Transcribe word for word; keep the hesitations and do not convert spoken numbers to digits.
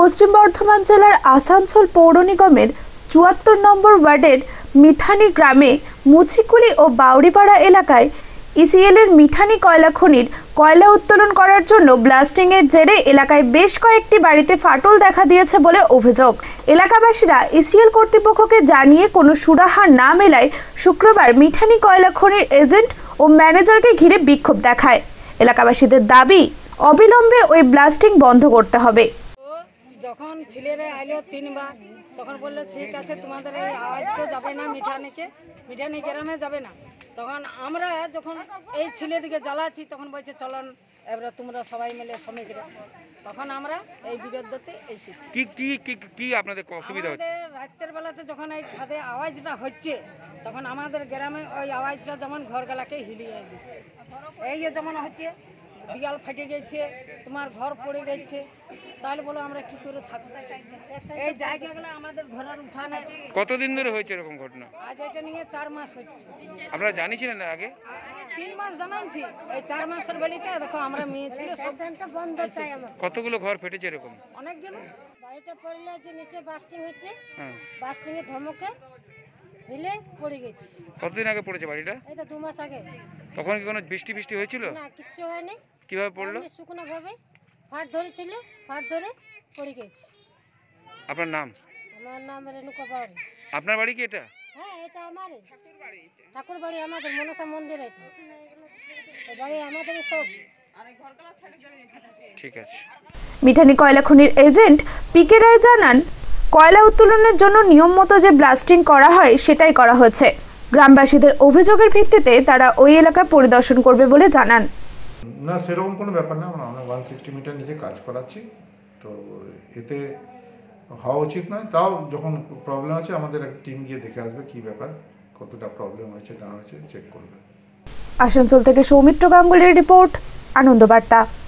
পশ্চিম বর্ধমান জেলার আসানসোল পৌর নিগমের চুয়াত্তর নম্বর ওয়ার্ডের মিঠানি গ্রামে মুছিকুলি ও বাউরিপাড়া এলাকায় ইসিএল এর মিঠানি কয়লা খনির কয়লা উত্তোলন করার জন্য ব্লাস্টিং এর জেরে এলাকায় বেশ কয়েকটি বাড়িতে ফাটল দেখা দিয়েছে বলে অভিযোগ। এলাকাবাসীরা ইসিএল কর্তৃপক্ষকে জানিয়ে কোনো সুরাহা না মেলায় শুক্রবার মিঠানি কয়লা খনির এজেন্ট ও ম্যানেজারকে ঘিরে বিক্ষোভ দেখায়। এলাকাবাসীদের দাবি অবিলম্বে ওই ব্লাস্টিং বন্ধ করতে হবে। যখন ছেলেরা আইলো তিনবার তখন বললো ঠিক আছে তোমাদের এই আওয়াজ তো যাবে না, মিঠানিকে মিঠানি গ্রামে যাবে না। তখন আমরা যখন এই ছেলেদিকে জ্বালাচ্ছি তখন বলছে চলন এবারে তোমরা সবাই মিলে শ্রমিকরা, তখন আমরা এই বিরোধতে এসেছি। কি কি কি কি আপনাদের অসুবিধা হচ্ছে? রাতের বেলাতে যখন এই খাদে আওয়াজটা হচ্ছে তখন আমাদের গ্রামে ওই আওয়াজটা যেমন ঘরগুলাকে হিলিয়ে দিচ্ছে। এই যেমন হচ্ছে দিয়াল ফাটে গেছে, তোমার ঘর পড়ে গেছে, তাহলে বলো আমরা কি করে থাকবো? এই জায়গাগুলো আমাদের ঘরের উঠানে। কতদিন ধরে হয়েছে এরকম ঘটনা? আজ এটা নিয়ে চার মাস হচ্ছে। আপনারা জানিয়েছিলেন না আগে? তিন মাস জানাইছি। এই চার মাসের বেলিতে দেখো আমরা মেয়ে ছিল বন্ধ চাই আমার। কতগুলো ঘর ফেটেছে এরকম? অনেকগুলো। বাড়িটা পড়লে আছে নিচে বাস্টিং হচ্ছে, হ্যাঁ বাস্টিং এর ধমকে হিলে পড়ে গেছে। কতদিন আগে পড়েছে বাড়িটা? এই তো দু মাস আগে। তখন কি কোনো বৃষ্টি বৃষ্টি হয়েছিল? না, কিচ্ছু হয়নি। কিভাবে পড়লো? শুকনো ভাবে ফাট ধরেছিল, ফাট ধরে পড়ে গেছে। আপনার নাম? আমার নাম রেণুকা বাউরি। আপনার বাড়ি কি এটা? হ্যাঁ, এটা আমারই ঠাকুর বাড়ি। ঠাকুর বাড়ি আমাদের মনসা মন্দির, এটা এই বাড়ি আমাদের সব। ঠিক আছে। মিঠানি কয়লা খনির এজেন্ট পিকে রায় জানান, কয়লা উত্তোলনের জন্য নিয়ম মতো যে ব্লাস্টিং করা হয় সেটাই করা হয়েছে। গ্রামবাসীদের অভিযোগের ভিত্তিতে তারা ওই এলাকা পরিদর্শন করবে বলে জানান। না, সেরকম কোনো ব্যাপার না, আমরা আমরা ওয়ান সিক্সটি মিটার নিচে কাজ করাচ্ছি, তো এতে হওয়া উচিত নয়। তাও যখন প্রবলেম আছে আমাদের একটা টিম গিয়ে দেখে আসবে কী ব্যাপার, কতটা প্রবলেম হয়েছে না হয়েছে চেক করবে। আসানসোল থেকে সৌমিত্র গাঙ্গুলির রিপোর্ট, আনন্দ বার্তা।